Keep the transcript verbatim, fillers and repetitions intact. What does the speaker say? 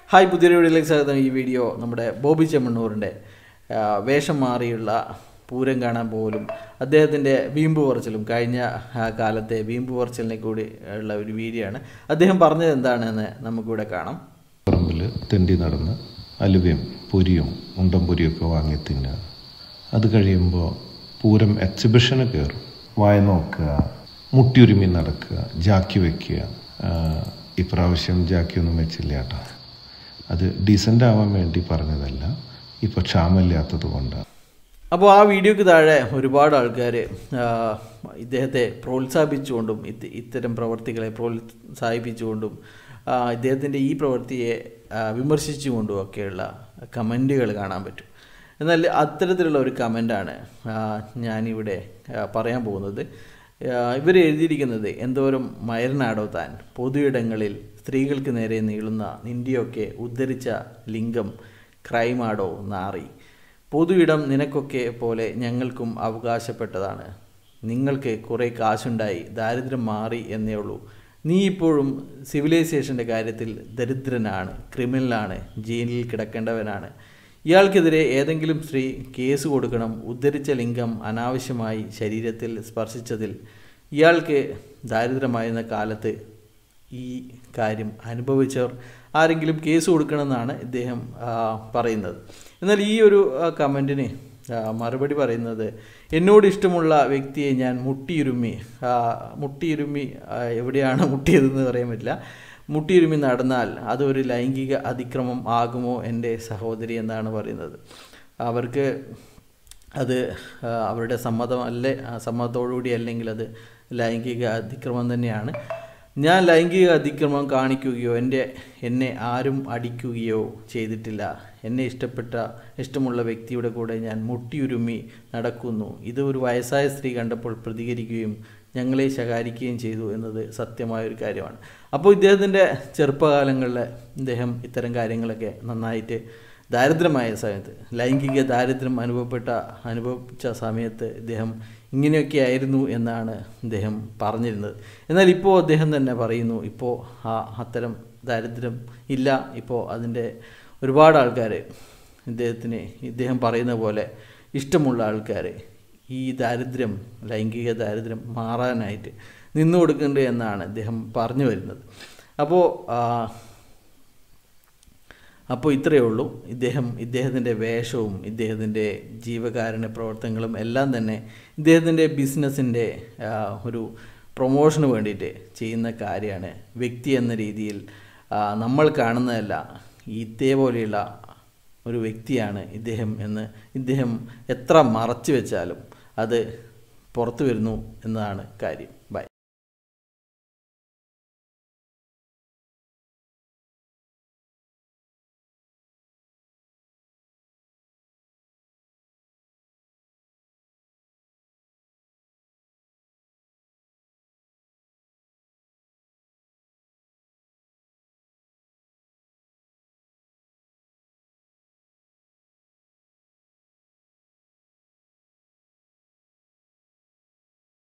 Hi, പുതിയൊരു വീഡിയോയിലേക്ക് സ്വാഗതം. ഈ വീഡിയോ നമ്മുടെ ബോബി ചെമ്മണ്ണൂറിൻ്റെ വേഷം മാറിയുള്ള പൂരം കാണാൻ പോലും അദ്ദേഹത്തിൻ്റെ വീമ്പ് പറച്ചിലും കഴിഞ്ഞ കാലത്തെ വീമ്പ് പറച്ചിലിനെ കൂടി ഉള്ള ഒരു വീഡിയോ ആണ്. അദ്ദേഹം പറഞ്ഞത് എന്താണെന്ന് നമുക്കിവിടെ കാണാം. പറമ്പിൽ തെണ്ടി നടന്ന് അലുവയും പൊരിയും ഉണ്ടം പൊരിയൊക്കെ വാങ്ങി തിന്നുക. അത് കഴിയുമ്പോൾ പൂരം എക്സിബിഷന് കയറും. വായ നോക്കുക, മുട്ടിയുരുമി നടക്കുക, ജാക്കി വയ്ക്കുക. ഇപ്രാവശ്യം ജാക്കിയൊന്നും വെച്ചില്ല കേട്ടോ. അത് ഡീസൻ്റ് ആവാൻ വേണ്ടി പറഞ്ഞതല്ല, ഇപ്പോൾ ക്ഷാമമില്ലാത്തത് കൊണ്ടാണ്. അപ്പോൾ ആ വീഡിയോയ്ക്ക് താഴെ ഒരുപാട് ആൾക്കാർ ഇദ്ദേഹത്തെ പ്രോത്സാഹിപ്പിച്ചുകൊണ്ടും ഇത്തരം പ്രവർത്തികളെ പ്രോത്സാഹിപ്പിച്ചുകൊണ്ടും ഇദ്ദേഹത്തിൻ്റെ ഈ പ്രവൃത്തിയെ വിമർശിച്ചുകൊണ്ടും ഒക്കെയുള്ള കമൻറ്റുകൾ കാണാൻ പറ്റും. എന്നാൽ അത്തരത്തിലുള്ള ഒരു കമൻ്റാണ് ഞാനിവിടെ പറയാൻ പോകുന്നത്. ഇവർ എഴുതിയിരിക്കുന്നത്, എന്തോരം മയർനാടോ താൻ, പൊതുയിടങ്ങളിൽ സ്ത്രീകൾക്ക് നേരെ നീളുന്ന നിൻ്റെയൊക്കെ ഉദ്ധരിച്ച ലിംഗം ക്രൈമാടോ നാറി, പൊതുയിടം നിനക്കൊക്കെ പോലെ ഞങ്ങൾക്കും അവകാശപ്പെട്ടതാണ്. നിങ്ങൾക്ക് കുറേ കാശുണ്ടായി, ദാരിദ്ര്യം മാറി എന്നേ ഉള്ളൂ. നീ ഇപ്പോഴും സിവിലൈസേഷൻ്റെ കാര്യത്തിൽ ദരിദ്രനാണ്, ക്രിമിനലാണ്, ജയിലിൽ കിടക്കേണ്ടവനാണ്. ഇയാൾക്കെതിരെ ഏതെങ്കിലും സ്ത്രീ കേസ് കൊടുക്കണം. ഉദ്ധരിച്ച ലിംഗം അനാവശ്യമായി ശരീരത്തിൽ സ്പർശിച്ചതിൽ ഇയാൾക്ക് ദാരിദ്ര്യമായിരുന്ന കാലത്ത് ഈ കാര്യം അനുഭവിച്ചവർ ആരെങ്കിലും കേസ് കൊടുക്കണമെന്നാണ് ഇദ്ദേഹം പറയുന്നത്. എന്നാൽ ഈ ഒരു കമൻറ്റിന് മറുപടി പറയുന്നത്, എന്നോട് ഇഷ്ടമുള്ള വ്യക്തിയെ ഞാൻ മുട്ടിയുരുമ്മി മുട്ടിയുരുമ്മി എവിടെയാണ് മുട്ടിയതെന്ന് പറയാൻ പറ്റില്ല മുട്ടിയുരുമി നടന്നാൽ അതൊരു ലൈംഗിക അതിക്രമം ആകുമോ എൻ്റെ സഹോദരി എന്നാണ് പറയുന്നത്. അവർക്ക് അത് അവരുടെ സമ്മതമല്ലേ, സമ്മതത്തോടുകൂടി അല്ലെങ്കിൽ അത് ലൈംഗിക അതിക്രമം തന്നെയാണ്. ഞാൻ ലൈംഗിക അതിക്രമം കാണിക്കുകയോ എൻ്റെ എന്നെ ആരും അടിക്കുകയോ ചെയ്തിട്ടില്ല. എന്നെ ഇഷ്ടപ്പെട്ട ഇഷ്ടമുള്ള വ്യക്തിയുടെ കൂടെ ഞാൻ മുട്ടിയുരുമി നടക്കുന്നു. ഇത് ഒരു വയസ്സായ സ്ത്രീ കണ്ടപ്പോൾ പ്രതികരിക്കുകയും ഞങ്ങളെ ശകാരിക്കുകയും ചെയ്തു എന്നത് സത്യമായൊരു കാര്യമാണ്. അപ്പോൾ ഇദ്ദേഹത്തിൻ്റെ ചെറുപ്പകാലങ്ങളിൽ ഇദ്ദേഹം ഇത്തരം കാര്യങ്ങളൊക്കെ നന്നായിട്ട് ദാരിദ്ര്യമായ സമയത്ത്, ലൈംഗിക ദാരിദ്ര്യം അനുഭവപ്പെട്ട അനുഭവിച്ച സമയത്ത് ഇദ്ദേഹം ഇങ്ങനെയൊക്കെ ആയിരുന്നു എന്നാണ് ഇദ്ദേഹം പറഞ്ഞിരുന്നത്. എന്നാൽ ഇപ്പോൾ അദ്ദേഹം തന്നെ പറയുന്നു, ഇപ്പോൾ ആ അത്തരം ദാരിദ്ര്യം ഇല്ല. ഇപ്പോൾ അതിൻ്റെ ഒരുപാട് ആൾക്കാർ ഇദ്ദേഹത്തിന് ഇദ്ദേഹം പറയുന്ന പോലെ ഇഷ്ടമുള്ള ആൾക്കാർ ഈ ദാരിദ്ര്യം, ലൈംഗിക ദാരിദ്ര്യം മാറാനായിട്ട് നിന്നു കൊടുക്കുന്നുണ്ട് എന്നാണ് ഇദ്ദേഹം പറഞ്ഞു വരുന്നത്. അപ്പോൾ അപ്പോൾ ഇത്രയേ ഉള്ളൂ. ഇദ്ദേഹം ഇദ്ദേഹത്തിൻ്റെ വേഷവും ഇദ്ദേഹത്തിൻ്റെ ജീവകാരുണ്യ പ്രവർത്തനങ്ങളും എല്ലാം തന്നെ ഇദ്ദേഹത്തിൻ്റെ ബിസിനസ്സിൻ്റെ ഒരു പ്രൊമോഷന് വേണ്ടിയിട്ട് ചെയ്യുന്ന കാര്യമാണ്. വ്യക്തി എന്ന രീതിയിൽ നമ്മൾ കാണുന്നതല്ല, ഇതേപോലെയുള്ള ഒരു വ്യക്തിയാണ് ഇദ്ദേഹം എന്ന് ഇദ്ദേഹം എത്ര മറച്ചു വെച്ചാലും അത് പുറത്തു വരുന്നു എന്നതാണ് കാര്യം. ബൈ.